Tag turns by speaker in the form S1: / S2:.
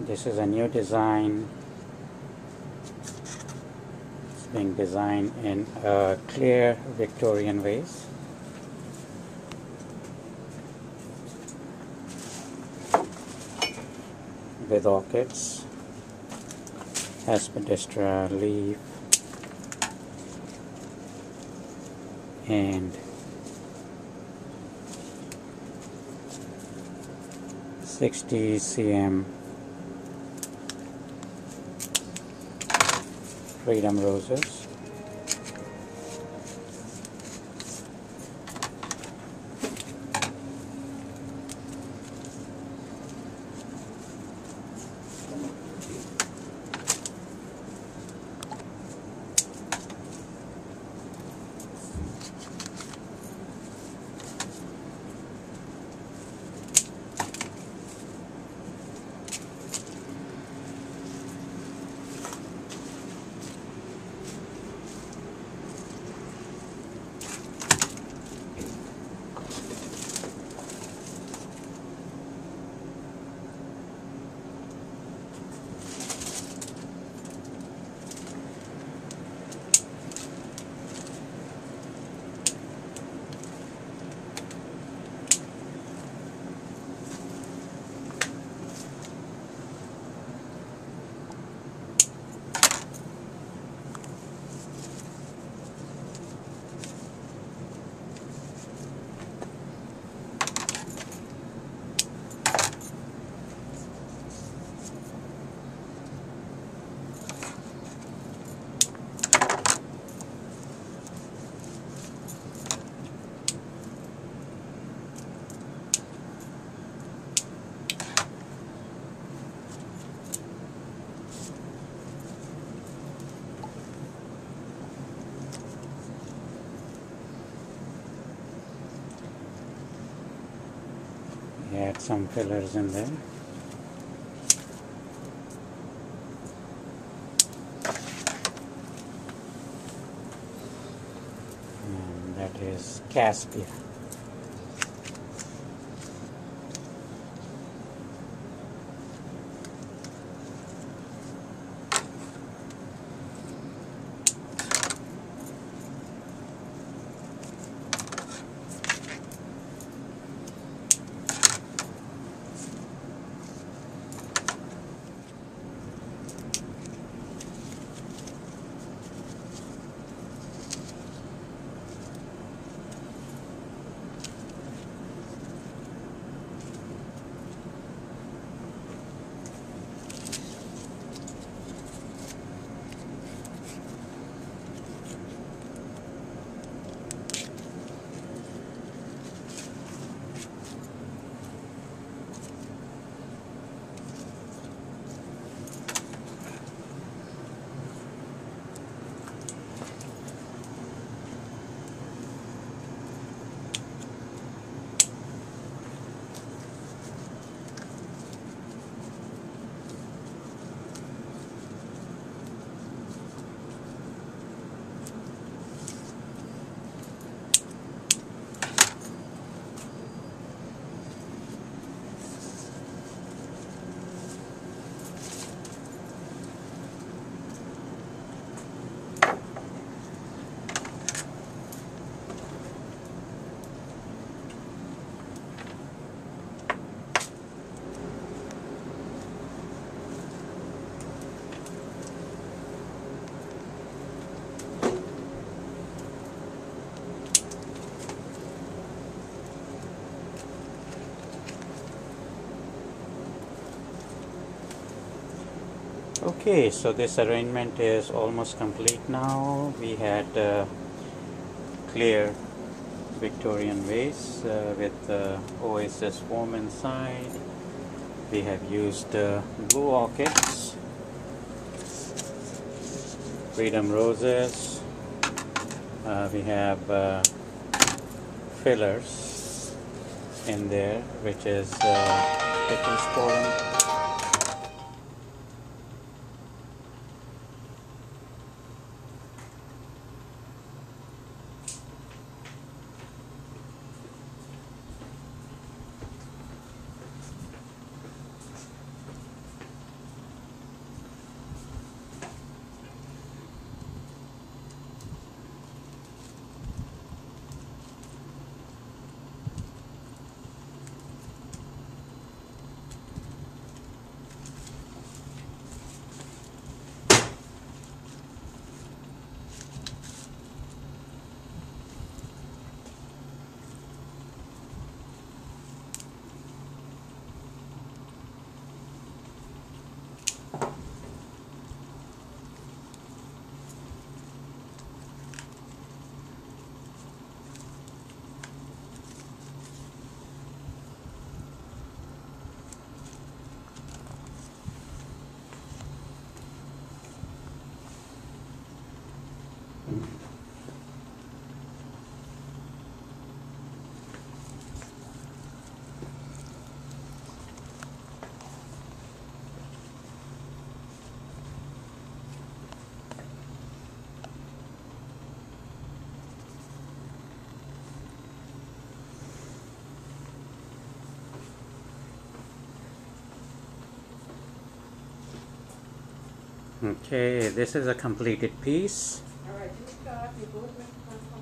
S1: This is a new design. It's being designed in a clear Victorian vase. With orchids, aspidistra leaf, and 60 cm freedom roses. Add some fillers in there. And that is Caspia. Okay, so this arrangement is almost complete now. We had clear Victorian vase with oasis foam inside. We have used blue orchids, freedom roses. We have fillers in there, which is Pittensporum. Okay, this is a completed piece.
S2: All right, you start. You both make